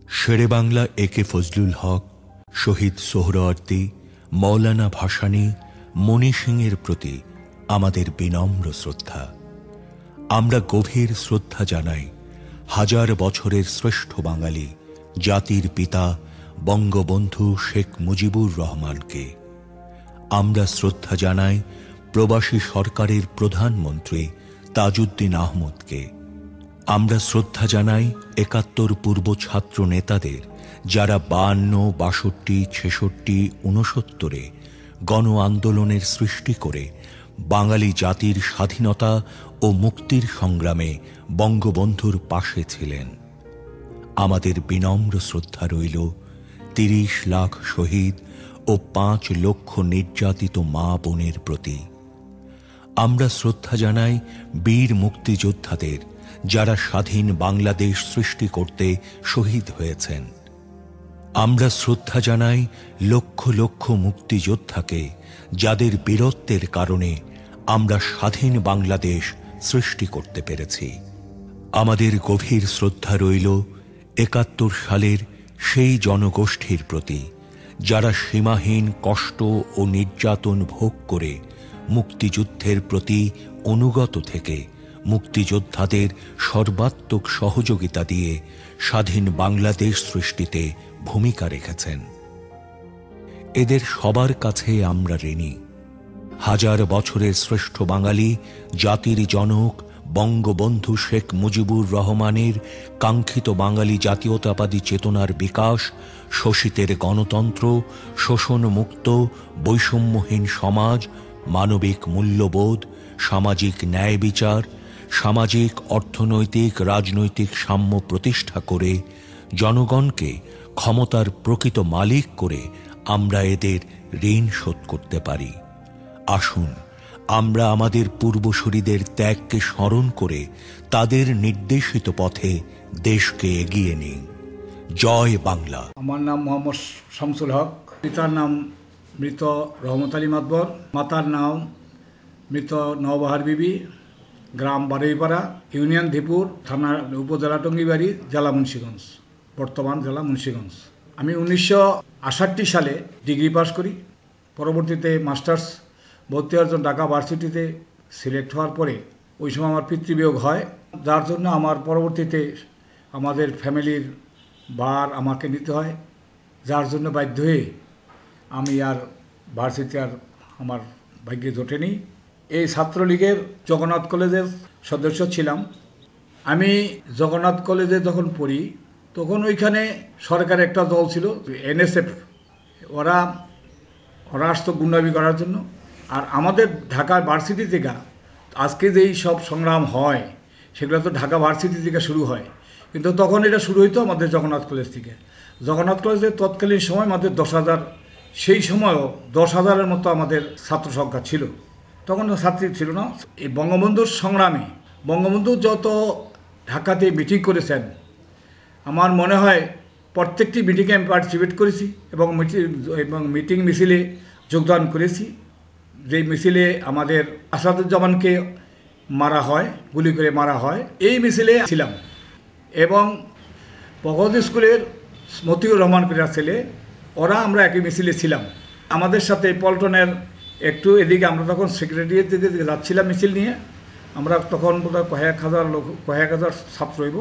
শেরে বাংলা একে ফজলুল হক, শহীদ সোহরাওয়ার্দী, মৌলানা ভাসানী, মণি সিংয়ের প্রতি আমাদের বিনম্র শ্রদ্ধা। আমরা গভীর শ্রদ্ধা জানাই হাজার বছরের শ্রেষ্ঠ বাঙালি জাতির পিতা বঙ্গবন্ধু শেখ মুজিবুর রহমানকে। আমরা শ্রদ্ধা জানাই প্রবাসী সরকারের প্রধানমন্ত্রী তাজউদ্দিন আহমদকে। আমরা শ্রদ্ধা জানাই ৭১ পূর্ব ছাত্র নেতাদের, যারা ৫২, ৬২, ৬৬, ৬৯ গণ আন্দোলনের সৃষ্টি করে বাঙালি জাতির স্বাধীনতা ও মুক্তির সংগ্রামে বঙ্গবন্ধুর পাশে ছিলেন। আমাদের বিনম্র শ্রদ্ধা রইল ৩০ লাখ শহীদ ও ৫ লক্ষ নির্যাতিত মা বোনের প্রতি। আমরা শ্রদ্ধা জানাই বীর মুক্তিযোদ্ধাদের, যারা স্বাধীন বাংলাদেশ সৃষ্টি করতে শহীদ হয়েছেন। আমরা শ্রদ্ধা জানাই লক্ষ লক্ষ মুক্তিযোদ্ধাকে, যাদের বীরত্বের কারণে আমরা স্বাধীন বাংলাদেশ সৃষ্টি করতে পেরেছি। আমাদের গভীর শ্রদ্ধা রইল ৭১ সালের সেই জনগোষ্ঠীর প্রতি, যারা সীমাহীন কষ্ট ও নির্যাতন ভোগ করে মুক্তিযুদ্ধের প্রতি অনুগত থেকে মুক্তিযোদ্ধাদের সর্বাত্মক সহযোগিতা দিয়ে স্বাধীন বাংলাদেশ সৃষ্টিতে ভূমিকা রেখেছেন। এদের সবার কাছে আমরা ঋণী। হাজার বছরের শ্রেষ্ঠ বাঙালি জাতির জনক বঙ্গবন্ধু শেখ মুজিবুর রহমানের কাঙ্ক্ষিত বাঙালি জাতীয়তাবাদী চেতনার বিকাশ, শোষিতের গণতন্ত্র, শোষণমুক্ত বৈষম্যহীন সমাজ, মানবিক মূল্যবোধ, সামাজিক ন্যায় বিচার, সামাজিক অর্থনৈতিক রাজনৈতিক সাম্য প্রতিষ্ঠা করে জনগণকে ক্ষমতার প্রকৃত মালিক করে আমরা এদের ঋণ শোধ করতে পারি। আসুন আমরা আমাদের পূর্বসূরীদের ত্যাগকে স্মরণ করে তাদের নির্দেশিত পথে দেশকে এগিয়ে নিই। জয় বাংলা। আমার নাম মোহাম্মদ শামসুল হক। পিতার নাম মৃত রহমত আলী মাতবর, মাতার নাম মৃত নওবাহার বিবি, গ্রাম বারুইপাড়া, ইউনিয়ন ধীপুর, থানা উপজেলা টঙ্গিবাড়ি, জেলা মুন্সিগঞ্জ, বর্তমান জেলা মুন্সিগঞ্জ। আমি ১৯৬৮ সালে ডিগ্রি পাস করি। পরবর্তীতে মাস্টার্স ভর্তি হওয়ার জন্য ঢাকা ভার্সিটিতে সিলেক্ট হওয়ার পরে ওই সময় আমার পিতৃবিয়োগ হয়, যার জন্য আমার পরবর্তীতে আমাদের ফ্যামিলির ভার আমাকে নিতে হয়, যার জন্য বাধ্য হয়ে আমি আর ভার্সিটি আর আমার ভাগ্যে জোটেনি। এই ছাত্রলীগের জগন্নাথ কলেজের সদস্য ছিলাম। আমি জগন্নাথ কলেজে যখন পড়ি তখন ওইখানে সরকারের একটা দল ছিল NSF, ওরা আসতো গুন্ডামি করার জন্য। আর আমাদের ঢাকা ভার্সিটি থেকে আজকে যেই সব সংগ্রাম হয় সেগুলো তো ঢাকা ভার্সিটি থেকে শুরু হয়, কিন্তু তখন এটা শুরু হইতো আমাদের জগন্নাথ কলেজ থেকে। জগন্নাথ কলেজের তৎকালীন সময় আমাদের 10,000, সেই সময়ও 10,000-এর মতো আমাদের ছাত্র সংখ্যা ছিল। তখন ছাত্রী ছিল না। এই বঙ্গবন্ধুর সংগ্রামে বঙ্গবন্ধু যত ঢাকাতে মিটিং করেছেন, আমার মনে হয় প্রত্যেকটি মিটিংয়ে আমি পার্টিসিপেট করেছি এবং মিটিং মিছিলে যোগদান করেছি। যেই মিছিলে আমাদের আসাদুজ্জামানকে মারা হয়, গুলি করে মারা হয়, এই মিছিলে ছিলাম। এবং ভগত স্কুলের মতিউর রহমান পিরার ছেলে, ওরা আমরা একই মিছিলে ছিলাম। আমাদের সাথে পল্টনের একটু এদিকে, আমরা তখন সেক্রেটারিয়েট দিকে যাচ্ছিলাম মিছিল নিয়ে। আমরা তখন বোধহয় কয়েক হাজার ছাত্র হইব।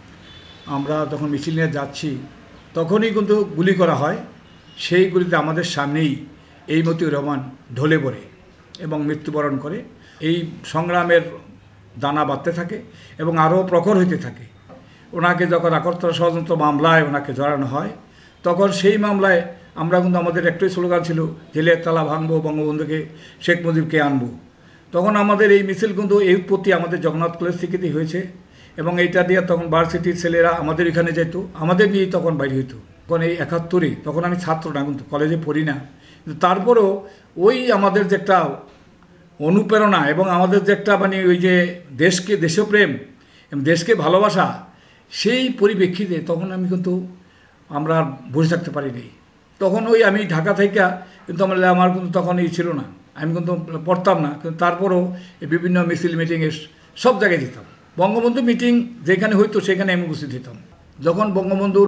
আমরা যখন মিছিল নিয়ে যাচ্ছি তখনই কিন্তু গুলি করা হয়। সেই গুলিতে আমাদের সামনেই এই মতিউর রহমান ঢলে পড়ে এবং মৃত্যুবরণ করে। এই সংগ্রামের দানা বাঁধতে থাকে এবং আরও প্রখর হইতে থাকে। ওনাকে যখন আকর্তরা ষড়যন্ত্র মামলায় ওনাকে জড়ানো হয়, তখন সেই মামলায় আমরা কিন্তু, আমাদের একটাই স্লোগান ছিল, জেলের তালা ভাঙবো, বঙ্গবন্ধুকে শেখ মুজিবকে আনবো। তখন আমাদের এই মিছিল কিন্তু এই উৎপত্তি আমাদের জগন্নাথ কলেজ থেকেই হয়েছে। এবং এইটা দিয়ে তখন ভার্সিটির ছেলেরা আমাদের এখানে যেত, আমাদের নিয়েই তখন বাইরে হইতো। তখন এই ৭১-এ, তখন আমি ছাত্র না, কিন্তু কলেজে পড়ি না, কিন্তু তারপরেও ওই আমাদের যে একটা অনুপ্রেরণা এবং আমাদের যে একটা মানে ওই যে দেশপ্রেম এবং দেশকে ভালোবাসা, সেই পরিপ্রেক্ষিতে তখন আমি কিন্তু আমরা বসে থাকতে পারিনি। তখন ওই আমি ঢাকা থেকে কিন্তু আমার কিন্তু তখন এই ছিল না, আমি কিন্তু পড়তাম না, কিন্তু তারপরেও বিভিন্ন মিছিল মিটিংয়ে সব জায়গায় যেতাম। বঙ্গবন্ধু মিটিং যেখানে হইতো সেখানে আমি উপস্থিত হতাম। যখন বঙ্গবন্ধুর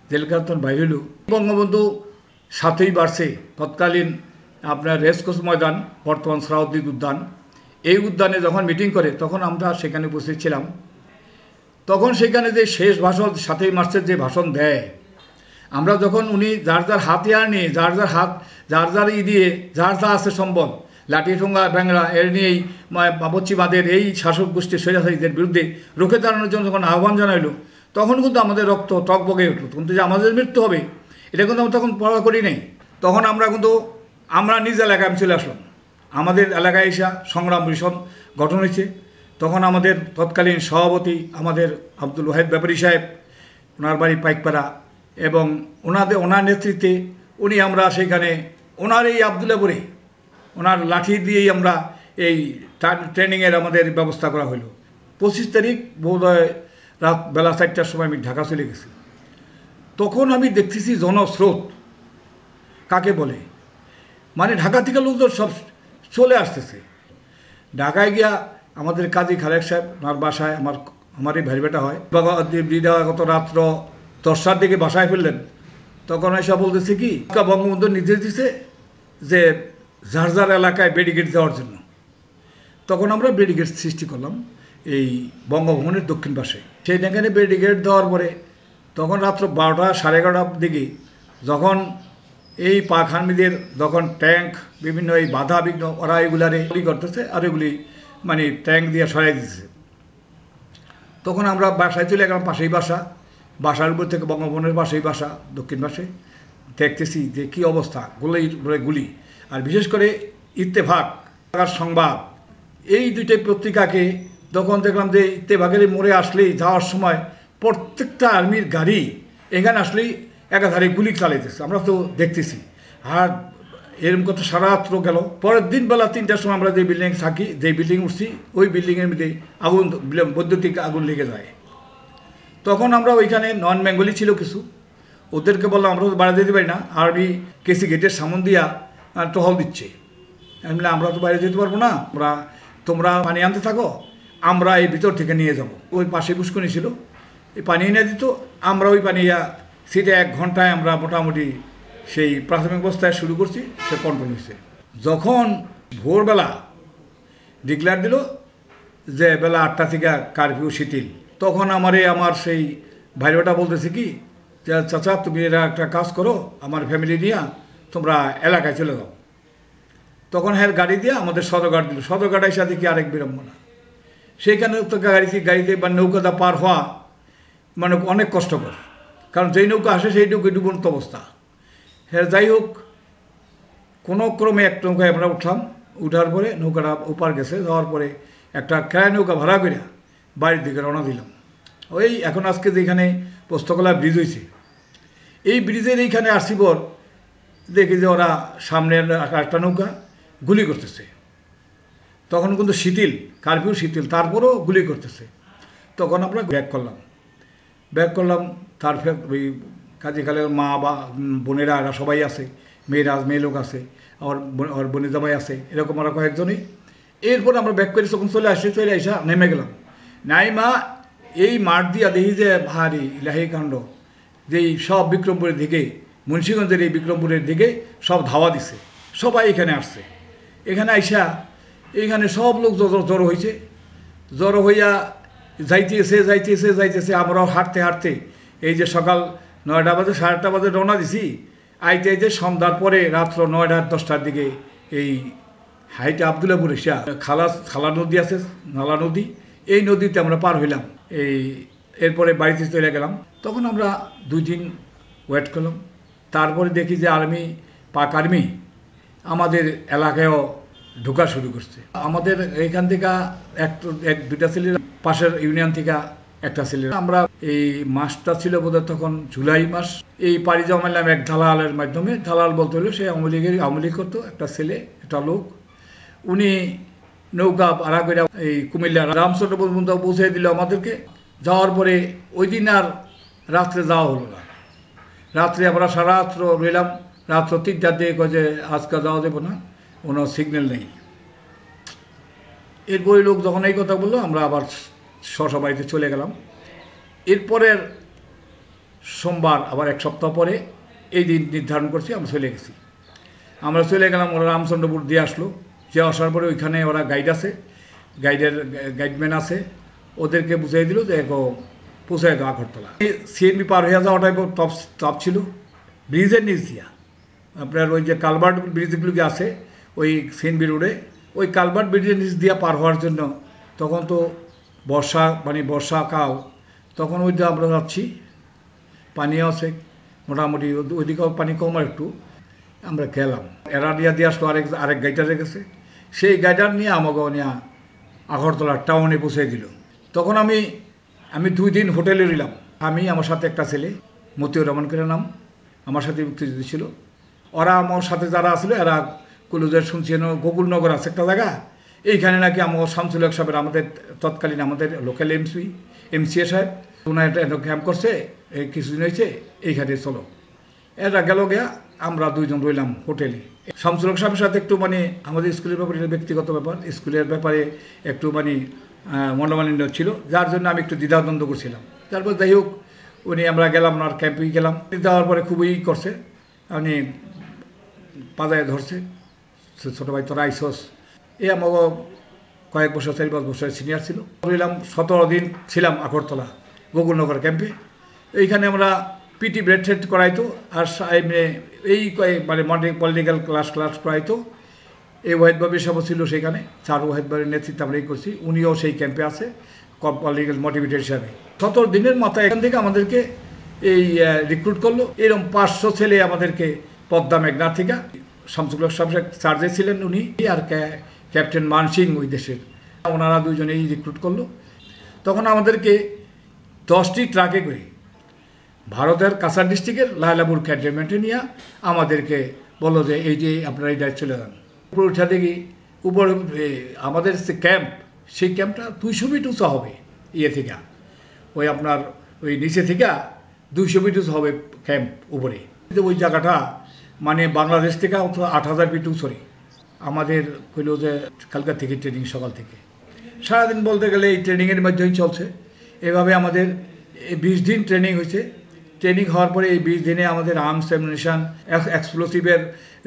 জেলখানা তখন বাইরে হইল। বঙ্গবন্ধু 7ই মার্চে তৎকালীন আপনার রেসকোর্স ময়দান, বর্তমান সালাউদ্দিন উদ্যান, এই উদ্যানে যখন মিটিং করে তখন আমরা সেখানে উপস্থিত ছিলাম। তখন সেখানে যে শেষ ভাষণ 7ই মার্চের যে ভাষণ দেয়, আমরা যখন উনি যার যার হাতিয়ার নিয়ে যার যার দিয়ে যার যা আছে সম্বল, লাঠি ঠোঙ্গা ব্যাংরা এর নিয়েই পশ্চিমাদের এই শাসক গোষ্ঠীর স্বৈরাচারীদের বিরুদ্ধে রুখে দাঁড়ানোর জন্য যখন আহ্বান জানাইল, তখন কিন্তু আমাদের রক্ত টকবগে উঠল। কিন্তু যে আমাদের মৃত্যু হবে এটা কিন্তু আমরা তখন পড়া করি নাই। তখন আমরা নিজ এলাকায় আমি চলে আসলাম। আমাদের এলাকায় এসে সংগ্রাম পরিষদ গঠন হয়েছে। তখন আমাদের তৎকালীন সভাপতি আমাদের আব্দুল ওয়াহেদ ব্যাপারী সাহেব, ওনার বাড়ি পাইকপাড়া, এবং ওনার নেতৃত্বে আমরা সেখানে ওনার এই আবদুল্লাপুরে ওনার লাঠি দিয়েই আমরা এই ট্রেনিংয়ের আমাদের ব্যবস্থা করা হলো। 25 তারিখ বোধহয় রাত বেলা 4টার সময় আমি ঢাকা চলে গেছি। তখন আমি দেখতেছি জনস্রোত কাকে বলে, মানে ঢাকা থেকে লোকজন সব চলে আসতেছে। ঢাকায় গিয়া আমাদের কাজী খালেক সাহেব ওনার বাসায় আমারই ভাই বেটা হয়, গত রাত্র 10টার দিকে বাসায় ফেললেন। তখন এসব বলতেছে কি, বঙ্গবন্ধু নির্দেশ দিছে যে যার যার এলাকায় ব্যারিকেড দেওয়ার জন্য। তখন আমরা ব্যারিকেড সৃষ্টি করলাম এই বঙ্গভবনের দক্ষিণ পাশে। সেইখানে ব্যারিকেড দেওয়ার পরে তখন রাত্র 12টা সাড়ে 11টার দিকে যখন এই পাক হার্মিদের যখন ট্যাঙ্ক বিভিন্ন এই বাধা বিঘ্ন ওরা এগুলারে করতেছে আর এগুলি মানে ট্যাঙ্ক দিয়ে সরাই দিতেছে, তখন আমরা বাসায় চলে গেলাম। পাশেই বাসার উপর থেকে বঙ্গভবনের পাশেই বাসা, দক্ষিণ পাশে দেখতেছি যে কী অবস্থা, গুলি। আর বিশেষ করে ইত্তেফাক সংবাদ, এই দুইটাই পত্রিকাকে যখন দেখলাম যে ইত্তেফাকের মোড়ে আসলেই যাওয়ার সময় প্রত্যেকটা আর্মির গাড়ি এখানে আসলেই একাধারে গুলি চালাইতেছে, আমরা তো দেখতেছি। আর এরকম কথা সারা রাত্র গেল। পরের দিন বেলা 3টার সময় আমরা যে বিল্ডিং থাকি, যে বিল্ডিং উঠছি, ওই বিল্ডিংয়ের মধ্যে বৈদ্যুতিক আগুন লেগে যায়। তখন আমরা ওইখানে নন বেঙ্গলি ছিল কিছু, ওদেরকে বললাম আমরা তো বাইরে যেতে পারি না, আর্মি কেসি গেটের সামন দিয়া টহল দিচ্ছে। আমরা তো বাইরে যেতে পারবো না, তোমরা পানি আনতে থাকো, আমরা এই ভিতর থেকে নিয়ে যাব। ওই পাশে পুষ্করণী ছিল, এই পানি এনে দিত, আমরা ওই পানি সেটা 1 ঘন্টায় আমরা মোটামুটি সেই প্রাথমিক অবস্থায় শুরু করছি, সে কন্ট্রোল হয়েছে। যখন ভোরবেলা ডিক্লেয়ার দিল যে বেলা 8টা থেকে কারফিউ শিথিল, তখন আমার সেই ভাইটা বলতেছে কি, যে চাচা তুমি এরা একটা কাজ করো, আমার ফ্যামিলি নিয়ে তোমরা এলাকায় চলে যাও। তখন হ্যাঁ গাড়ি দিয়ে আমাদের সদরঘাট দিল। সদরঘাট এসে দেখি আরেক বিড়ম্বনা, সেইখানে তো গাড়িতে বা নৌকাটা পার হওয়া মানে অনেক কষ্টকর, কারণ যেই নৌকা আসে সেই নৌকা ডুবন্ত অবস্থা। হ্যাঁ যাই হোক, কোনো ক্রমে এক নৌকায় আমরা উঠলাম, উঠার পরে নৌকাটা ওপার গেছে, যাওয়ার পরে একটা ক্রায় নৌকা ভাড়া করে বাড়ির দিকে রওনা দিলাম। ওই এখন আজকে যেখানে পোস্তকলা ব্রিজ হয়েছে, এই ব্রিজের এইখানে আসছি পর দেখি যে ওরা সামনের একটা নৌকা গুলি করতেছে। তখন কিন্তু শিথিল, কারফিউ শিথিল, তারপরেও গুলি করতেছে। তখন আমরা ব্যাক করলাম। তারপর ওই কাজী খালের মা বা বোনেরা এরা সবাই আছে, মেয়ে লোক আছে, আর বোনের জামাই আছে, এরকম আমরা কয়েকজনই। এরপর আমরা ব্যাক করে যখন চলে আসা নেমে গেলাম। নাইমা এই মাঠ দিয়া দেখি যে ভারী ইলাহি কাণ্ড, যেই সব বিক্রমপুরের দিকে, মুন্সিগঞ্জের এই বিক্রমপুরের দিকে সব ধাওয়া দিছে, সবাই এখানে আসছে। এখানে আইসা এইখানে সব লোক জড়ো হয়েছে, জড়ো হইয়া যাইতেছে। আমরাও হাঁটতে এই যে সকাল 9টা বাজে 8:30 বাজে রওনা দিছি, আইতে সন্ধ্যার পরে রাত্র 9টা 10টার দিকে এই হাইটে আবদুল্লাপুর এসা খালা নদী আছে, নালা নদী, এই নদীতে আমরা পার হইলাম। এরপরে বাড়িতে চলে গেলাম। তখন আমরা 2 দিন ওয়েট করলাম। তারপরে দেখি যে পাক আর্মি আমাদের এলাকায়ও ঢোকা শুরু করছে। আমাদের এইখান থেকে 1-2টা ছেলে, পাশের ইউনিয়ন থেকে একটা ছেলে। আমরা এই মাসটা ছিল বোধহয় তখন জুলাই মাস। এই পাড়ি জমাইলাম এক দালালের মাধ্যমে। দালাল বলতে হলো সে আওয়ামী লীগ করতো, একটা ছেলে, একটা লোক। উনি নৌকা ভাড়া করে এই কুমিল্লা রামচন্দ্র পর্যন্ত পৌঁছে দিল আমাদেরকে। যাওয়ার পরে ওই দিন আর রাত্রে যাওয়া হলো না। রাত্রে আমরা সারা রাত্র রইলাম। রাত্র 3টার দিকে কয় যে আজকে যাওয়া যাবো না, কোনো সিগন্যাল নেই। এরপরে লোক যখন এই কথা বললো, আমরা আবার বাড়িতে চলে গেলাম। এরপরের সোমবার আবার 1 সপ্তাহ পরে এই দিন নির্ধারণ করছি, আমরা চলে গেছি। আমরা চলে গেলাম, ওরা রামচন্দ্রপুর দিয়ে আসলো। যে আসার পরে ওইখানে ওরা গাইড আছে, গাইডম্যান আছে, ওদেরকে বুঝিয়ে দিল যে পৌঁছায় দাও আগরতলা। সিএনবি পার হয়ে যাওয়াটাই টপ ছিল। ব্রিজের নিচ দিয়া আপনার ওই যে কালভার্ট ব্রিজগুলো আছে ওই সিএনবি রোডে, ওই কালভার্ট ব্রিজের নিচ দিয়া পার হওয়ার জন্য তখন তো বর্ষাকাল, তখন ওইটা আমরা যাচ্ছি, পানিও আছে মোটামুটি, ওইদিকেও পানি কম একটু। আমরা গেলাম, এরা দিয়ে আসলো আরেক গাইডারে গেছে, সেই গাইডার নিয়ে আমাকে নিয়ে আগরতলা টাউনে পৌঁছে দিল। তখন আমি 2 দিন হোটেলে রইলাম। আমি, আমার সাথে একটা ছেলে, মতিউর রহমান করে নাম, আমার সাথে মুক্তিযুদ্ধ ছিল। ওরা আমার সাথে যারা আসলো এরা কলুজের শুনছি গোকুলনগর আছে একটা জায়গা, এইখানে নাকি আমার শামসুল হক সাহেবের, আমাদের তৎকালীন আমাদের লোকাল এমসিএ সাহেব, ওনার একটা ক্যাম্প করছে, এই কিছুদিন হয়েছে, এইখানে চলো। এরা গেল গিয়া, আমরা 2 জন রইলাম হোটেলে। শামসুল হক সাহেবের সাথে একটু আমাদের স্কুলের ব্যাপারে, ব্যক্তিগত ব্যাপার, স্কুলের ব্যাপারে একটু মনোমালিন্য ছিল, যার জন্য আমি একটু দ্বিধাদ্বন্দ্ব করছিলাম। তারপর যাই হোক, আমরা গেলাম, ওনার ক্যাম্পে গেলাম। যাওয়ার পরে খুবই করছে, আপনি পাজায় ধরছে, ছোটো ভাই তোরা আইসস। আমাকে কয়েক বছর, 4-5 বছরের সিনিয়র ছিল। রইলাম 17 দিন ছিলাম আগরতলা গোকুলনগর ক্যাম্পে। এইখানে আমরা পিটি ব্রেড সেট করাইতো, আর এই পলিটিক্যাল ক্লাস করাইতো। এই ওয়াহিদবাবুর সব ছিল সেখানে, 4 ওয়াহিদবাবুর নেতৃত্বে আমরা করছি। উনিও সেই ক্যাম্পে আছে পলিটিক্যাল মোটিভেটের হিসাবে। 17 দিনের মাথায় এখান থেকে আমাদেরকে এই রিক্রুট করলো। এরকম 500 ছেলে আমাদেরকে পদ্মা মেঘনা থেকে, শামসুল হক সাহেব চার্জে ছিলেন উনি, আর ক্যাপ্টেন মানসিং ওই দেশের, ওনারা 2 জনেই রিক্রুট করলো। তখন আমাদেরকে 10টি ট্রাকে করে ভারতের কাছাড় ডিস্ট্রিক্টের লায়লাপুর ক্যান্টনমেন্টে নিয়ে আমাদেরকে বললো যে এই যে আপনারা এই দায়িত্ব চলে যান। উপরে উঠা দেখি, উপরে আমাদের যে ক্যাম্প, সেই ক্যাম্পটা 200 ফিট উঁচা হবে, থেকে ওই নিচে থেকে 200 ফিট উঁচু হবে ক্যাম্প উপরে। ওই জায়গাটা বাংলাদেশ থেকে 8000 ফিট উঁচুরে। আমাদের হইল যে কালকার থেকে ট্রেনিং, সকাল থেকে সারাদিন বলতে গেলে এই ট্রেনিংয়ের মধ্যেই চলছে। এভাবে আমাদের 20 দিন ট্রেনিং হয়েছে। ট্রেনিং হওয়ার পরে এই 20 দিনে আমাদের আর্মস অ্যামিউনিশন, এক্সপ্লোসিভের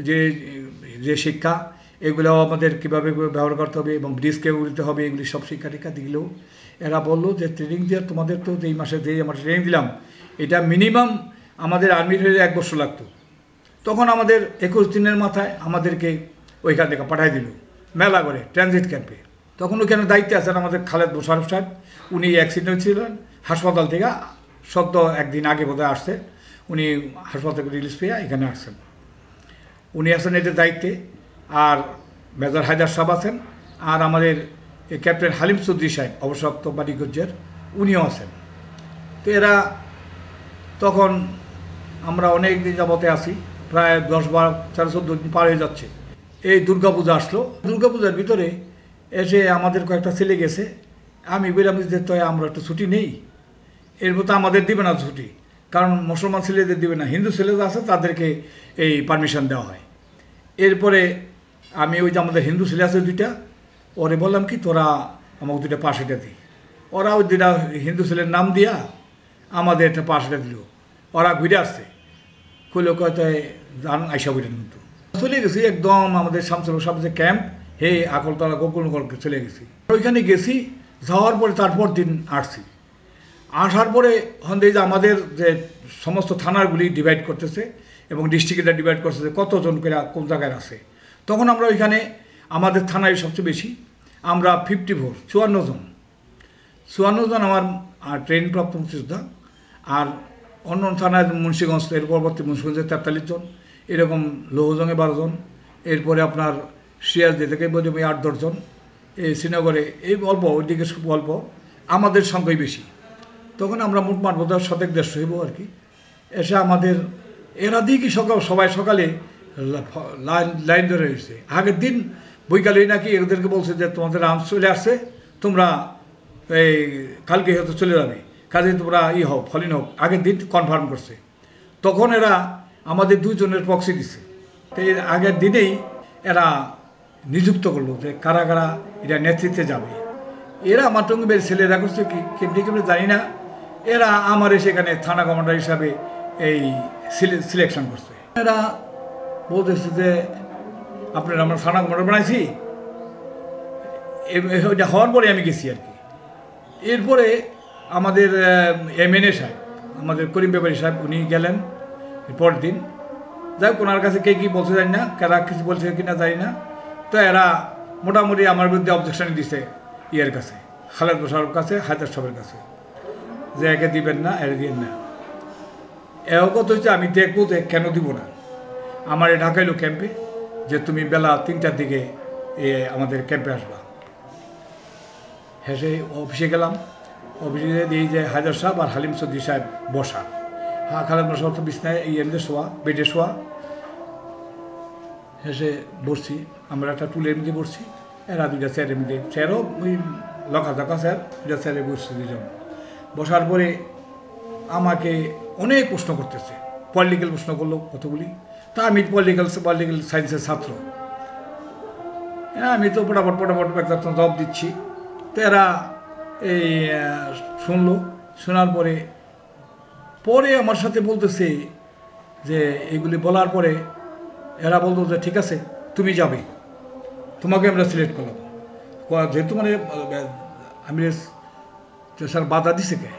যে শিক্ষা, এগুলো আমাদের কীভাবে ব্যবহার করতে হবে এবং ব্রিজ কীভাবে উঠতে হবে, এগুলি সব শিক্ষা টিক্ষা দিলেও এরা বললো যে ট্রেনিং দিয়ে তোমাদের তো এই মাসে যেই আমরা ট্রেনিং দিলাম, এটা মিনিমাম আমাদের আর্মির হয়ে 1 বছর লাগতো। তখন আমাদের 21 দিনের মাথায় আমাদেরকে ওইখান থেকে পাঠাই দিল মেলা করে ট্রানজিট ক্যাম্পে। তখন ওইখানে দায়িত্বে আছেন আমাদের খালেদ মোশারফ সাহেব, উনি অ্যাক্সিডেন্ট ছিলেন হাসপাতাল থেকে, সদ্য 1 দিন আগে বোধহয় আসছে, উনি হাসপাতাল থেকে রিলিজ পেয়ে এখানে আসছেন, উনি আছেন এদের দায়িত্বে। আর মেজর হায়দার সাহেব আছেন, আর আমাদের ক্যাপ্টেন হালিম চৌধুরী সাহেব, অবসরপ্রাপ্ত বাণিজ্যের, উনিও আছেন। তো এরা তখন আমরা অনেক দিন যাবতে আসি, প্রায় 10-12-13-14 দিন পার হয়ে যাচ্ছে। এই দুর্গাপূজা আসলো, দুর্গাপূজার ভিতরে এসে আমাদের কয়েকটা ছেলে গেছে। আমি বললাম যে তো আমরা একটু ছুটি নেই, এর মতো আমাদের দিবে না ছুটি, কারণ মুসলমান ছেলেদের দিবে না, হিন্দু ছেলেদের আছে তাদেরকে এই পারমিশন দেওয়া হয়। এরপরে আমি ওই যে আমাদের হিন্দু ছেলে আছে 2টা, ওরে বললাম কি তোরা আমাকে 2টা পাস এটা দিই। ওরা ওই 2টা হিন্দু ছেলের নাম দিয়া আমাদের একটা পাস এটা দিল। ওরা ঘুরে আসছে, কইলো কয়তো জান আইসা বইলেন, কিন্তু চলে গেছি একদম আমাদের শামসুল হক সাহেবের যে ক্যাম্প, আগরতলা গোকুলনগর চলে গেছি। ওইখানে গেছি, যাওয়ার পরে তারপর দিন আসার পরে যে আমাদের যে সমস্ত থানাগুলি ডিভাইড করতেছে এবং ডিস্ট্রিক্টটা ডিভাইড করতেছে কতজন করে কোন জায়গায় আছে। তখন আমরা ওইখানে আমাদের থানায় সবচেয়ে বেশি, আমরা 54 জন আমার ট্রেনপ্রাপ্ত মুক্তিযোদ্ধা। আর অন্য থানায় মুন্সিগঞ্জ, এর পরবর্তী মুন্সিগঞ্জে 43 জন, এরকম লৌহজঙ্গে 12 জন, এরপরে আপনার সিরাজদি থেকে বোধ 8-10 জন, এই শ্রীনগরে এই অল্প, ওইদিকে খুব অল্প, আমাদের সংখ্যাই বেশি। তখন আমরা মোটমাট বোধহয় 150 হইব আর কি। এসে আমাদের এরা দিয়ে কি সবাই সকালে লাইন ধরে এসেছে। আগের দিন বৈকালেই নাকি এদেরকে বলছে যে তোমাদের আর্মস চলে আসছে, তোমরা এই কালকে হয়তো চলে যাবে, কাজে তোমরা হও ফলিন হোক, আগের দিন কনফার্ম করছে। তখন এরা আমাদের 2 জনের প্রক্সি দিচ্ছে। তো এর আগের দিনেই এরা নিযুক্ত করলো যে কারা কারা এটা নেতৃত্বে যাবে। এরা আমার টঙ্গিবের ছেলেরা করছে কি কেমনি জানি না, এরা আমারে সেখানে থানা কমান্ডার হিসাবে এই সিলেকশন করছে। এরা বলতেছে যে আপনারা আমরা থানা কমান্ডার বানাইছি। ওইটা হওয়ার পরে আমি গেছি আর কি। এরপরে আমাদের MNA সাহেব, আমাদের করিম ব্যাপারী সাহেব, উনি গেলেন পরের দিন। যাই হোক, ওনার কাছে কে কী বলতে জানি না, কারা কিছু বলছে কিনা জানি না। তো এরা মোটামুটি আমার বিরুদ্ধে অবজেকশন দিছে ইয়ের কাছে, খালেদ সাহেবের কাছে, হায়দার সাহেবের কাছে, যে একে দিবেন না, এর দিবেন না। এও কথা হচ্ছে আমি দেখবো তো কেন দিব না। আমার ঢাকাইলো ক্যাম্পে যে তুমি বেলা 3টার দিকে আমাদের ক্যাম্পে আসবা। হ্যাঁ, সেই অফিসে গেলাম। অফিসে দিই যে হায়দার সাহেব আর হালিম চৌধুরী সাহেব বসা। হ্যাঁ, খালেদ সাহেব তো বিছনায় এমনি শোয়া, বেডে শোয়া। হেসে বসছি, আমরা একটা টুলের মধ্যে বসছি, এরা দুইটা চেয়ারের মধ্যে, চেয়ারও ওই লকা ঝাঁকা চেয়ার, দুইটা চেয়ারে বসছি দুজন। বসার পরে আমাকে অনেক প্রশ্ন করতেছে, পলিটিক্যাল প্রশ্ন করলো কতগুলি। তা আমি পলিটিক্যাল সায়েন্সের ছাত্র, হ্যাঁ, আমি তো ফটাফট একটা জবাব দিচ্ছি। তো এরা এই শুনলো, শোনার পরে আমার সাথে বলতেছে যে এগুলি বলার পরে এরা বলতো যে ঠিক আছে তুমি যাবে, তোমাকে আমরা সিলেক্ট করলাম। যেহেতু মানে আমি স্যার বাধা দিছে কে,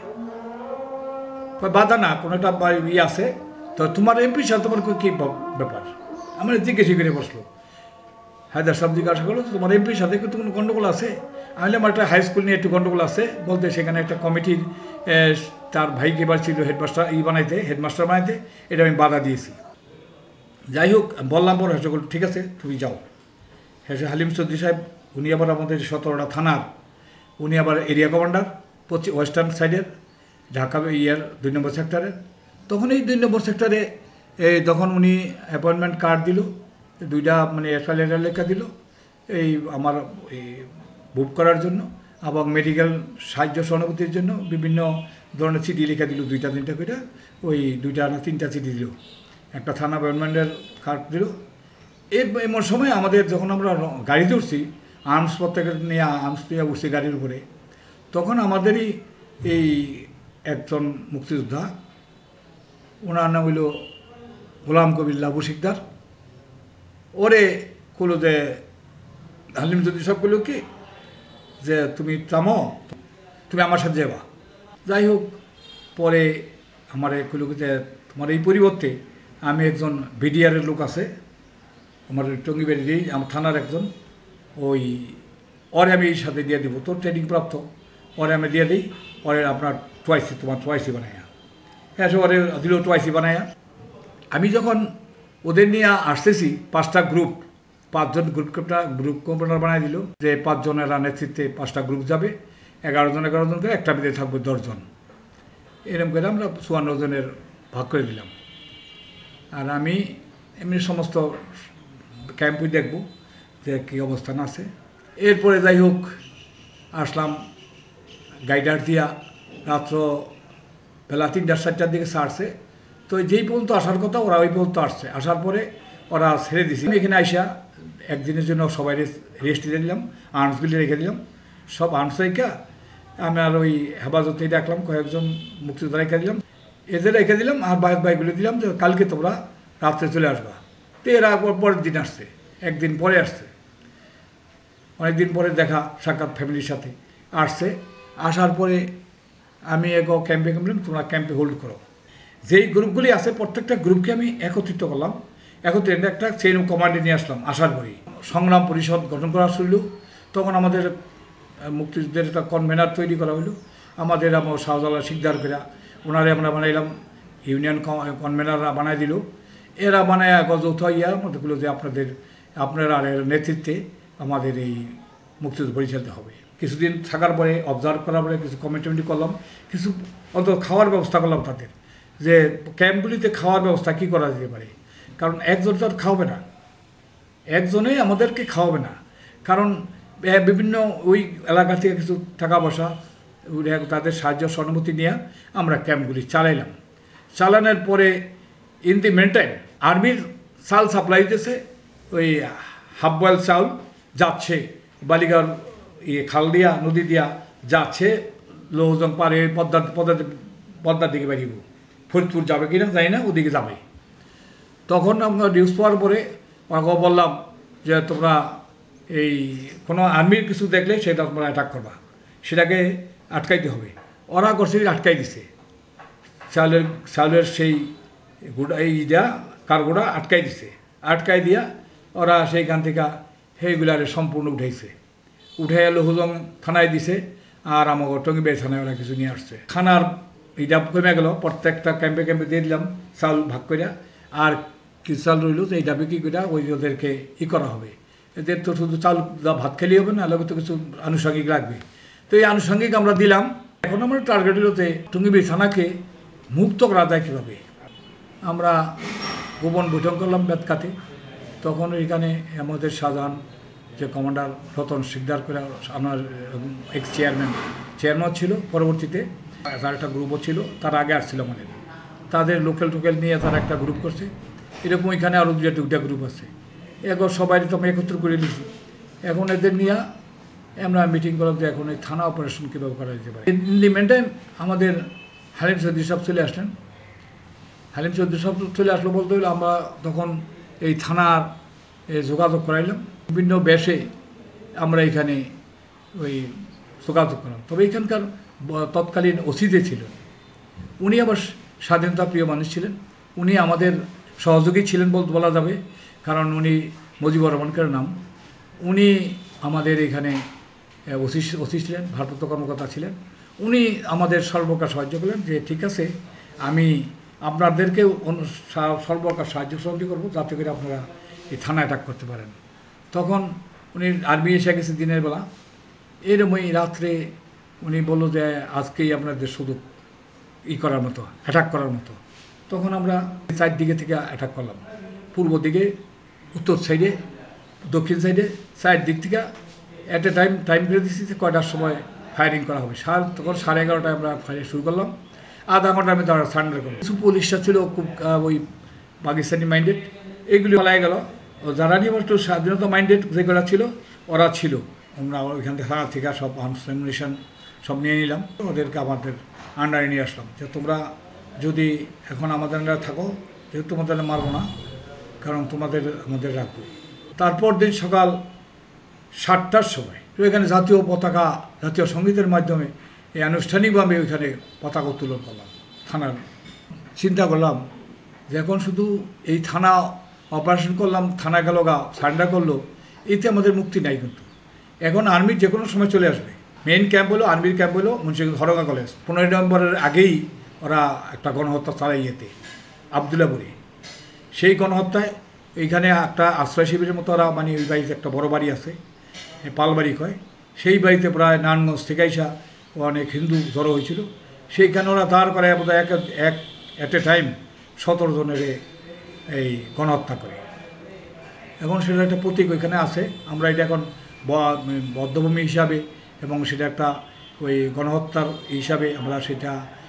বাধা না, কোনো একটা ইয়ে আছে, তো তোমার এমপির সাথে তোমার কী ব্যাপার? আমার জিজ্ঞেস করে বসলো। হায়দার সাহেব জিজ্ঞাসা করলো তোমার এমপির সাথে কিন্তু কোনো গণ্ডগোল আছে? আমি বললাম একটা হাই স্কুল নিয়ে একটু গণ্ডগোল আছে। বলতে সেখানে একটা কমিটির তার ভাইকে এবার ছিল হেডমাস্টার বানাইতে, এটা আমি বাধা দিয়েছি। যাই হোক, বললাম পরে হেসে বলল ঠিক আছে তুমি যাও। হেসে হালিম চৌধুরী সাহেব, উনি আবার আমাদের 17টা থানার, উনি আবার এরিয়া কমান্ডার ওয়েস্টার্ন সাইডের, ঢাকা 2 নম্বর সেক্টরের। তখন এই 2 নম্বর সেক্টরে তখন উনি অ্যাপয়েন্টমেন্ট কার্ড দিল, 2টা মানে একটা লেটার লেখা দিল এই আমার বুক করার জন্য, এবং মেডিকেল সাহায্য সহানুভূতির জন্য বিভিন্ন ধরনের চিঠি লেখা দিল, 2টা 3টা করে, ওই 2টা না 3টা চিঠি দিল, একটা থানা অ্যাপয়েন্টমেন্টের কার্ড দিল। এমন সময় আমাদের যখন আমরা গাড়িতে উঠছি, আর্মস প্রত্যেকে নিয়ে আর্মস নিয়ে উঠছি গাড়ির উপরে, তখন আমাদেরই এই একজন মুক্তিযোদ্ধা, ওনার নাম হইল গোলাম কবির লাবু শিকদার, ওরে কলো যে হালিম যদি সব বললো কি যে তুমি থামো, তুমি আমার সাথে যাবা। যাই হোক, পরে আমার কইল যে তোমার এই পরিবর্তে আমি একজন বিডিআরের লোক আছে আমার টঙ্গিবাড়ি, আমার থানার একজন, ওই ওরে আমি এই সাথে দিয়ে দিব, তোর ট্রেনিং প্রাপ্ত, ওরে আমি দিয়ে দিই, ওরে আপনার তোমার টুয়াইসি বানাইয়া। হ্যাঁ, সে ওরে দিল টুয়াইসি বানাইয়া। আমি যখন ওদের নিয়ে আসতেছি, 5টা গ্রুপ, 5জন গ্রুপ কমান্ডার বানাই দিল, যে 5 জনেরা নেতৃত্বে 5টা গ্রুপ যাবে, 11 জন করে, একটা ভিতরে থাকবে 10 জন। এরকম করে আমরা 54 জনের ভাগ করে দিলাম। আর আমি এমনি সমস্ত ক্যাম্পই দেখব যে কী অবস্থান আছে। এরপরে যাই হোক আসলাম গাইডার দিয়া, রাত্র বেলা 3টা 4টার দিকে ছাড়ছে। তো যেই পর্যন্ত আসার কথা ওরা ওই পর্যন্ত আসছে, আসার পরে ওরা ছেড়ে দিছি। আমি এখানে আইসা একদিনের জন্য সবাই রেস্ট দিয়ে দিলাম, আর্মসগুলি রেখে দিলাম, সব আর্মস রেখা আমি আর ওই হেফাজতে ডাকলাম, কয়েকজন মুক্তিযোদ্ধা রেখে দিলাম, এদের রেখে দিলাম, আর বাইকগুলো দিলাম যে কালকে তোমরা রাত্রে চলে আসবা। তো এরা পরের দিন আসছে, একদিন পরে আসছে, অনেকদিন পরে দেখা সাক্ষাৎ ফ্যামিলির সাথে আসছে। আসার পরে আমি ক্যাম্পে গেলাম, তোমরা ক্যাম্পে হোল্ড করো। যেই গ্রুপগুলি আছে প্রত্যেকটা গ্রুপকে আমি একত্রিত করলাম, একত্রিত একটা চেইন অফ কমান্ডে নিয়ে আসলাম। আসার পরেই সংগ্রাম পরিষদ গঠন করা শুরু। তখন আমাদের মুক্তিযুদ্ধের একটা কনভেনার তৈরি করা হলো, আমাদের আমার শাহজালাল শিকদার করে ওনারে আমরা বানাইলাম, ইউনিয়ন কনভেনাররা বানাই দিল। এরা বানায় যৌথ ইয়ার মধ্যেগুলো যে আপনারা নেতৃত্বে আমাদের এই মুক্তিযুদ্ধ পরিচালিত হবে। কিছুদিন থাকার পরে অবজার্ভ করার পরে কিছু কমিটি করলাম, কিছু অন্তত খাওয়ার ব্যবস্থা করলাম তাদের, যে ক্যাম্পগুলিতে খাওয়ার ব্যবস্থা কী করা যেতে পারে। কারণ একজন তো আর খাওয়াবে না, একজনেই আমাদেরকে খাওয়াবে না, কারণ বিভিন্ন ওই এলাকা থেকে কিছু টাকা পয়সা তাদের সাহায্য সহানুভূতি নিয়ে আমরা ক্যাম্পগুলি চালাইলাম। চালানোর পরে ইন দি মেনটাইম আর্মির চাল সাপ্লাই দিতেছে, ওই হাফ বয়েল চাউল যাচ্ছে বালিগাঁও খাল দিয়া নদী দিয়া যাচ্ছে, লৌজং পারে পদ্মা বদনার দিকে বেরিয়ে ফরিদপুর যাবে কিনা জানি না, ওদিকে যাবে। তখন আমরা নিউজ পাওয়ার পরে ওনাকে বললাম যে তোমরা এই কোনো আর্মির কিছু দেখলে সেটা তোমরা অ্যাটাক করবা, সেটাকে আটকাইতে হবে। ওরা করছে আটকাই দিছে, চাউলের সেই গোড়া এইটা কারগোড়া আটকাই দিছে। আটকাই দিয়া ওরা সেইখান থেকে সেইগুলারে সম্পূর্ণ উঠাইছে। উঠে এলো হুজং থানায় দিছে, আর আমাকে টঙ্গিবাড়ি থানায় ওরা কিছু নিয়ে আসছে। খানার এইটা কমে গেল, প্রত্যেকটা ক্যাম্পে ক্যাম্পে দিয়ে দিলাম চাউল ভাগ করে, আর কিছু চাউল রইল তো এইটা বিক্রি করে ওই ওদেরকে করা হবে। এদের তো শুধু চাউল ভাত খেলেই হবে না, লোকে তো কিছু আনুষঙ্গিক লাগবে। তো এই আনুষঙ্গিক আমরা দিলাম। এখন আমরা টার্গেট হলোতে টঙ্গিবাড়ি থানাকে মুক্ত করা যায় কীভাবে। আমরা গোপন বৈঠক করলাম বেতকাতে। তখন এখানে আমাদের শাহজাহান যে কমান্ডার রতন শিকদার করে আমার এক্স চেয়ারম্যান ছিল, পরবর্তীতে তার একটা গ্রুপও ছিল, তার আগে আসছিল আমাদের, তাদের লোকাল নিয়ে তারা একটা গ্রুপ করছে। এরকম এখানে আরও দুটা গ্রুপ আছে। এখন সবাই তো আমি একত্র করে নিয়েছি। এখন এদের নিয়ে আমরা মিটিং করলাম যে এখন এই থানা অপারেশন কীভাবে করা যেতে পারে। ইন দি মেন টাইম আমাদের হালিম চৌধুরী সাহেব চলে আসলেন। হালিম চৌধুরী সাহেব চলে আসলো বলতে হলে আমরা তখন এই থানার যোগাযোগ করাইলাম। বিভিন্ন বেশে আমরা এখানে ওই যোগাযোগ করলাম। তবে এখানকার তৎকালীন ওসি যে ছিলেন, উনি আবার স্বাধীনতা প্রিয় মানুষ ছিলেন। উনি আমাদের সহযোগী ছিলেন বলা যাবে, কারণ উনি মুজিবুর রহমানকের নাম। উনি আমাদের এখানে ওসি ছিলেন, ভারপ্রাপ্ত কর্মকর্তা ছিলেন। উনি আমাদের সর্বপ্রকার সাহায্য করলেন যে ঠিক আছে, আমি আপনাদেরকে সর্বপ্রকার সাহায্য সহযোগী করবো যাতে করে আপনারা এই থানা অ্যাটাক করতে পারেন। তখন উনি আর্মি এসে গেছে দিনের বেলা, এরমই রাত্রে উনি বললো যে আজকেই আপনাদের শুধু করার মতো, অ্যাটাক করার মতো। তখন আমরা চারদিকে থেকে অ্যাটাক করলাম, পূর্ব দিকে, উত্তর সাইডে, দক্ষিণ সাইডে, চারদিক থেকে অ্যাট এ টাইম করে দিচ্ছি যে কয়টার সময় ফায়ারিং করা হবে। তখন 11:30টায় আমরা ফায়ারিং শুরু করলাম। আধা ঘন্টার মধ্যে আমরা সারেন্ডার করলাম। কিছু পুলিশরা ছিল খুব ওই পাকিস্তানি মাইন্ডেড, এগুলি পালাই গেল। যারা নিয়ে একটু স্বাধীনতা মাইন্ডেড যেগুলো ছিল ওরা ছিল। আমরা ওইখান থেকে থানা থেকে সব আর্মস অ্যামুনিশন সব নিয়ে নিলাম, ওদেরকে আমাদের আন্ডারে নিয়ে আসলাম যে তোমরা যদি এখন আমাদের আন্ডারে থাকো, যেহেতু তোমাদের মারবো না, কারণ আমাদের রাখবো। তারপর দিন সকাল 7টার সময় এখানে জাতীয় পতাকা, জাতীয় সঙ্গীতের মাধ্যমে এই আনুষ্ঠানিকভাবে ওইখানে পতাকা উত্তোলন করলাম থানার। চিন্তা করলাম যে এখন শুধু এই থানা অপারেশন করলাম, থানা গেল গা, সারেন্ডার করলো, এতে আমাদের মুক্তি নাই। কিন্তু এখন আর্মির যে কোনো সময় চলে আসবে। মেইন ক্যাম্প হলো, আর্মির ক্যাম্প হলো মুন্সিগঞ্জ হরগা কলেজ। 15 নভেম্বরের আগেই ওরা একটা গণহত্যা চালাইয়েতে আবদুল্লাপুরে। সেই গণহত্যায় এইখানে একটা আশ্রয় শিবিরের মতো ওরা, মানে ওই বাড়িতে একটা বড় বাড়ি আছে, পালবাড়ি কয়, সেই বাড়িতে প্রায় নারায়ণগঞ্জ থেকে আইসা অনেক হিন্দু জড়ো হয়েছিল। সেইখানে ওরা দাঁড় করে এক অ্যাট এ টাইম 17 জনের এই গণহত্যা করে। এখন সেটা একটা প্রতীক ওইখানে আছে। আমরা এটা এখন বদ্ধভূমি হিসাবে এবং সেটা একটা ওই গণহত্যার হিসাবে আমরা সেটা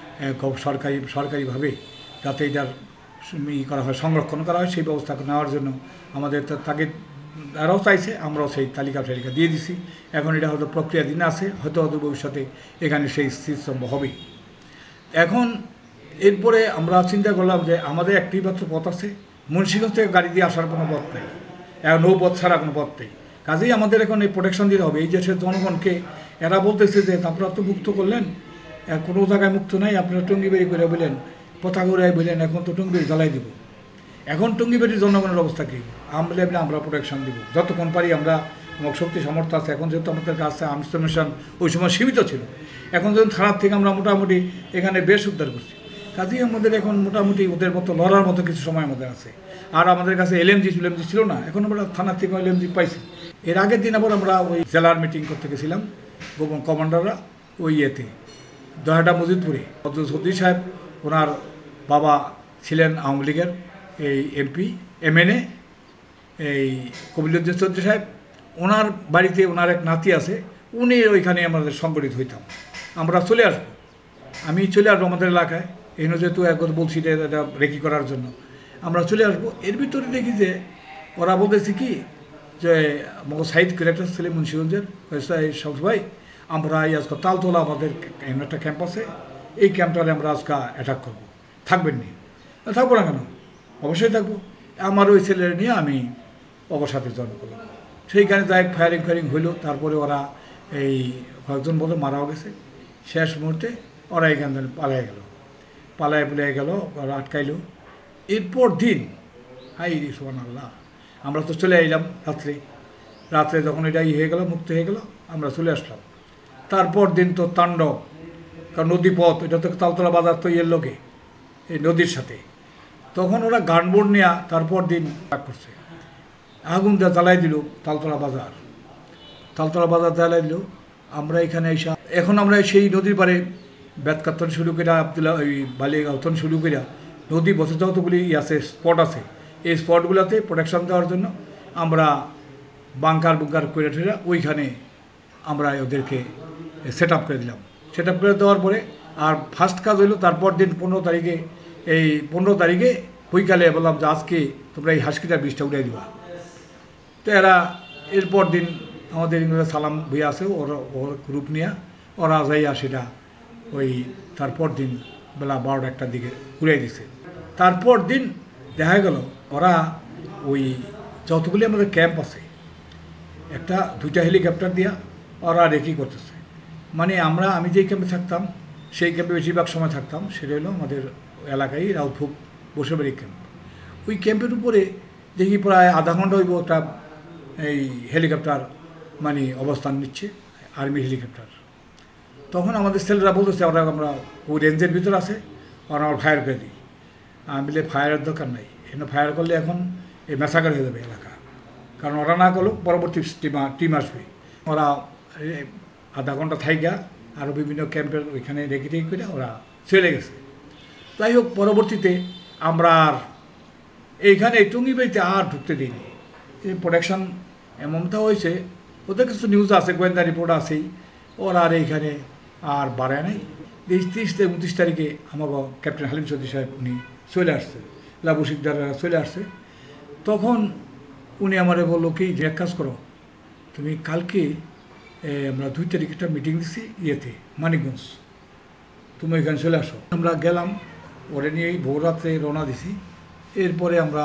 সরকারিভাবে যাতে এটার করা হয়, সংরক্ষণ করা হয়, সেই ব্যবস্থা নেওয়ার জন্য আমাদের তাকে তারাও চাইছে, আমরাও সেই তালিকা দিয়ে দিছি। এখন এটা হয়তো প্রক্রিয়াধীন আছে, হয়তো ভবিষ্যতে এখানে সেই স্থিতিস্তম্ভ হবে। এখন এরপরে আমরা চিন্তা করলাম যে আমাদের একটি মাত্র পথ আছে, মুন্সিগঞ্জ থেকে গাড়ি দিয়ে আসার কোনো পথ নেই, নৌপথ ছাড়া কোনো পথ নেই। কাজেই আমাদের এখন এই প্রোটেকশন দিতে হবে এই দেশের জনগণকে। এরা বলতেছে যে আপনারা তো মুক্ত করলেন, কোনো জায়গায় মুক্ত নাই, আপনারা টঙ্গিবাড়ি করে বললেন, পতাকা উড়াই বললেন, এখন তো টঙ্গিবাড়ি জ্বালাই দিব। এখন টঙ্গিবাড়ির জনগণের অবস্থা কী? আমরা প্রোটেকশন দিব যতক্ষণ পারি। আমরা আমার শক্তি সামর্থ্য আছে। এখন যেহেতু আমাদের কাছে আর্মস মিশন ওই সময় সীমিত ছিল, এখন যখন থানার থেকে আমরা মোটামুটি এখানে বেশ উদ্ধার করছি। কাজেই আমাদের এখন মোটামুটি ওদের মতো লড়ার মতো কিছু সময় আমাদের আছে। আর আমাদের কাছে এলএমজি ছিল না, এখন আমরা থানার থেকে এলএমজি পাইছি। এর আগের দিন আবার আমরা ওই জেলার মিটিং করতে গেছিলাম, গোপন কমান্ডাররা ওই ইয়েতে দহাটা মজিদপুরে। আব্দুল চৌধুরী সাহেব, ওনার বাবা ছিলেন আওয়ামী লীগের এই এমপি MNA, এই কবিরুদ্দিন চৌধুরী সাহেব, ওনার বাড়িতে ওনার এক নাতি আছে, উনি ওইখানে আমাদের সংগঠিত হইতাম। আমরা চলে আসবো, আমি চলে আসবো আমাদের এলাকায়, এই যেহেতু একবার বলছি এটা রেকি করার জন্য আমরা চলে আসবো। এর ভিতরে দেখি যে ওরা বলতেছে কি যে আমাকে সাইড ক্যারেক্টার ছেলে মুন্সিগঞ্জের সব ভাই, আমরা আজকে তালতলা আমাদের একটা ক্যাম্প আছে, এই ক্যাম্পটারে আমরা আজকে অ্যাটাক করবো, থাকবেন নি? থাকবো না কেন, অবশ্যই থাকবো। আমার ওই ছেলেরা নিয়ে আমি অবসাদে জয়েন করলাম। সেইখানে যাই ফায়ারিং হইল। তারপরে ওরা এই কয়েকজন বলে মারাও গেছে। শেষ মুহূর্তে ওরা এখান থেকে পালিয়ে গেল, ওরা আটকাইল। এরপর দিন হাই রে সুবহানাল্লাহ, আমরা তো চলে এলাম রাত্রে যখন এটা হয়ে গেল, মুক্ত হয়ে গেল, আমরা চলে আসলাম। তারপর দিন তো তাণ্ডব, কারণ নদীপথ, এটা তো তালতলা বাজার তো ইয়ের লোকে এই নদীর সাথে। তখন ওরা গানবোর্ড নেওয়া তারপর দিন করছে, আগুন জ্বালাই দিল তালতলা বাজার জ্বালাই দিল। আমরা এখানে এসে এখন আমরা সেই নদীর পাড়ে বেতকাত্তন শুরু করে আবদুল্লাহ ওই বালিগাউতন শুরু করে নদী বসে যতগুলি আছে স্পট আছে, এই স্পটগুলোতে প্রোটেকশন দেওয়ার জন্য আমরা বাঙ্কার করে ঠেলে ওইখানে আমরা ওদেরকে সেট আপ করে দিলাম। সেট আপ করে দেওয়ার পরে আর ফার্স্ট কাজ হইলো তারপর দিন 15 তারিখে বৈকালে বললাম যে আজকে তোমরা এই হাসকিটার বীজটা উড়াই দিবা। তো এরা এরপর দিন আমাদের ইংরেজ সালাম ভুইয়া আছে, ওর গ্রুপ নিয়ে ওরা যাইয়া সেটা ওই তারপর দিন বেলা 12-1টার দিকে উড়াই দিছে। তারপর দিন দেখা গেল ওরা ওই যতগুলি আমাদের ক্যাম্প আছে একটা 2টা হেলিকপ্টার দিয়া ওরা রেকি করতেছে। মানে আমি যেই ক্যাম্পে থাকতাম সেই ক্যাম্পে বেশিরভাগ সময় থাকতাম, সেটা হলো আমাদের এলাকায় রাউতভোগ বসেবাড়ি ক্যাম্প। ওই ক্যাম্পের উপরে দেখি প্রায় আধা ঘন্টা হইব একটা এই হেলিকপ্টার মানে অবস্থান নিচ্ছে, আর্মি হেলিকপ্টার। তখন আমাদের ছেলেরা বলতেছে আমরা ওই রেঞ্জের ভিতর আছে, ওরা আমার ফায়ার করে দিই। আমি বলে ফায়ারের দরকার নাই, এখানে ফায়ার করলে এখন এই ম্যাসাকার হয়ে যাবে এলাকা, কারণ ওরা না করলেও পরবর্তী টিম আসবে। ওরা আধা ঘন্টা থাইকা আরও বিভিন্ন ক্যাম্পের ওইখানে রেখে করে ওরা চলে গেছে। যাই হোক, পরবর্তীতে আমরা আর এইখানে টঙ্গিবাড়িতে আর ঢুকতে দিইনি। এই প্রোটেকশন এমনটা হয়েছে, ওদের কিছু নিউজ আছে, গোয়েন্দা রিপোর্ট আছেই, ওরা আর এইখানে আর বাড়ায় নাই। 30-29 তারিখে আমার ক্যাপ্টেন হালিম চৌধুরী সাহেব উনি চলে আসছে, লাবু শিকদাররা চলে আসছে। তখন উনি আমারে বললো কি যে এক কাজ করো, তুমি কালকে আমরা 2 তারিখে একটা মিটিং দিছি ইয়েতে মানিকগঞ্জ, তুমি ওইখানে চলে আসো। আমরা গেলাম, ওরে নিয়েই ভোর রাত্রে রওনা দিছি। এরপরে আমরা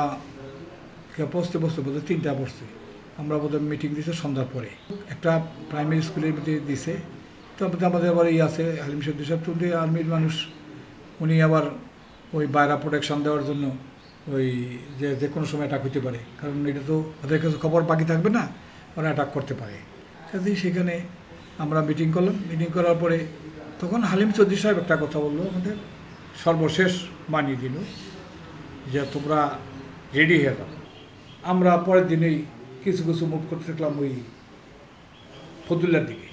বসতে বোধহয় 3টা বসছে, আমরা বোধহয় মিটিং দিছে সন্ধ্যার পরে একটা প্রাইমারি স্কুলের মধ্যে দিছে। তারপরে আমাদের আবার আছে হালিম চৌধুরী সাহেব তো আর্মির মানুষ, উনি আবার ওই বাইরা প্রোটেকশন দেওয়ার জন্য ওই যে কোনো সময় অ্যাটাক হতে পারে, কারণ এটা তো ওদের কাছে খবর বাকি থাকবে না, ওরা অ্যাটাক করতে পারে। কাজেই সেখানে আমরা মিটিং করলাম। মিটিং করার পরে তখন হালিম চৌধুরী সাহেব একটা কথা বললো, আমাদের সর্বশেষ মানিয়ে দিল যে তোমরা রেডি হয়ে যাও। আমরা পরের দিনেই কিছু মুভ করতে থাকলাম ওই ফতুল্লার দিকে।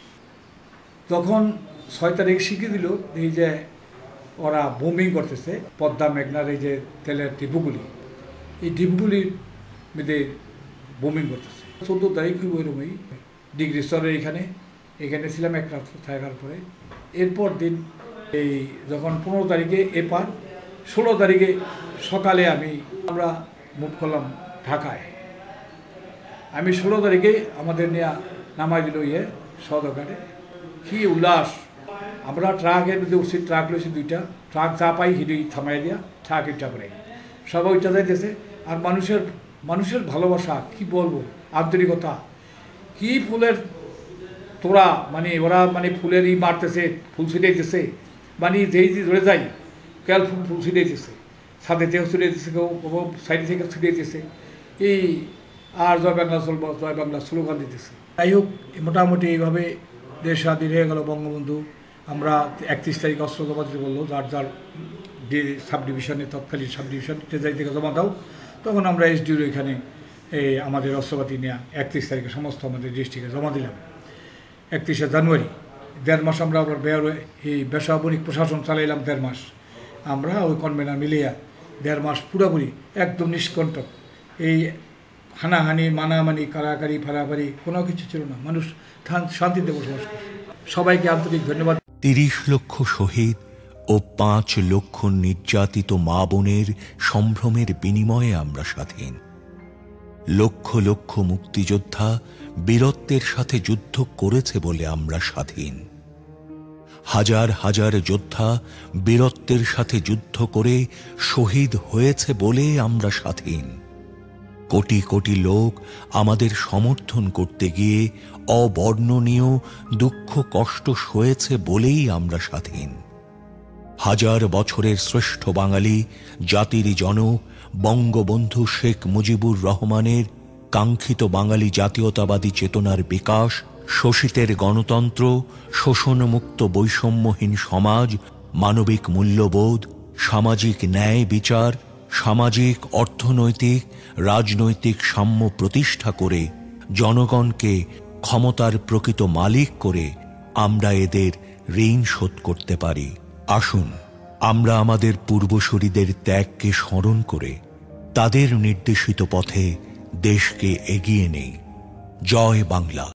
তখন 6 তারিখ শিখিয়ে দিল এই যে ওরা বোমিং করতেছে পদ্মা মেঘনার এই যে তেলের ডিপুগুলি, এই ডিপুগুলির মধ্যে বোমিং করতেছে। 14 তারিখ ওইরকমই ডিগ্রি স্তরের এখানে ছিলাম এক রাত থাকার পরে। এরপর দিন এই যখন 15 তারিখে এপার, 16 তারিখে সকালে আমরা মুভ করলাম ঢাকায়। আমি 16 তারিখে আমাদের নিয়ে নামাই দিল সদরঘাটে। কি উল্লাস! আমরা ট্রাকের মধ্যে উঠছি, ট্রাক লইছি 2টা, ট্রাক যা পাই হিডি থামাই দিয়া ট্রাক ইটা করে সবাই ওইটা যাইতেছে। আর মানুষের ভালোবাসা কি বলবো, আন্তরিকতা, কি ফুলের তোরা, মানে ওরা মানে ফুলের মারতেছে, ফুল ছিটাইতেছে, মানে যেই ধরে যাই কেল ফুল ছিটাইতেছে, ছাদে থেকে ছিটাইতেছে, কেউ সাইডে থেকে ছিটাইতেছে, এই আর জয় বাংলা চলব, জয় বাংলা স্লোগান দিতেছে। যাই হোক, মোটামুটি এইভাবে দেশ স্বাধীন হয়ে গেল। বঙ্গবন্ধু আমরা 31 তারিখ অস্ত্র জমা দিতে বললো, যার সাব ডিভিশনে, তৎকালীন সাব ডিভিশন ট্রেজারি থেকে জমা দাও। তখন আমরা এসডিওর এখানে আমাদের অস্ত্রপাতি নিয়ে 31 তারিখে সমস্ত আমাদের ডিস্ট্রিক্টে জমা দিলাম। 31শে জানুয়ারি 1.5 মাস আমরা আবার এই বেসামরিক প্রশাসন চালাইলাম। 1.5 মাস আমরা ওই কনভেনার মিলিয়া 1.5 মাস পুরোপুরি একদম নিষ্কণ্টক। এই হানাহানি, মানামানি, কারাকারি, ফারাফারি কোনো কিছু ছিল না। মানুষ শান্তিতে বসবাস করছে। সবাইকে আন্তরিক ধন্যবাদ। 30 লক্ষ শহীদ ও 5 লক্ষ নির্যাতিত মা বোনের সম্ভ্রমের বিনিময়ে আমরা স্বাধীন। লক্ষ লক্ষ মুক্তিযোদ্ধা বীরত্বের সাথে যুদ্ধ করেছে বলে আমরা স্বাধীন। হাজার হাজার যোদ্ধা বীরত্বের সাথে যুদ্ধ করে শহীদ হয়েছে বলে আমরা স্বাধীন। কোটি কোটি লোক আমাদের সমর্থন করতে গিয়ে অবর্ণনীয় দুঃখ কষ্ট সয়েছে বলেই আমরা স্বাধীন। হাজার বছরের শ্রেষ্ঠ বাঙালি জাতির জনক বঙ্গবন্ধু শেখ মুজিবুর রহমানের কাঙ্ক্ষিত বাঙালি জাতীয়তাবাদী চেতনার বিকাশ, শোষিতের গণতন্ত্র, শোষণমুক্ত বৈষম্যহীন সমাজ, মানবিক মূল্যবোধ, সামাজিক ন্যায় বিচার, সামাজিক অর্থনৈতিক রাজনৈতিক সাম্য প্রতিষ্ঠা করে জনগণকে ক্ষমতার প্রকৃত মালিক করে আমরা এদের ঋণ শোধ করতে পারি। আসুন আমরা আমাদের পূর্বসূরীদের ত্যাগকে স্মরণ করে তাদের নির্দেশিত পথে দেশকে এগিয়ে নেই। জয় বাংলা।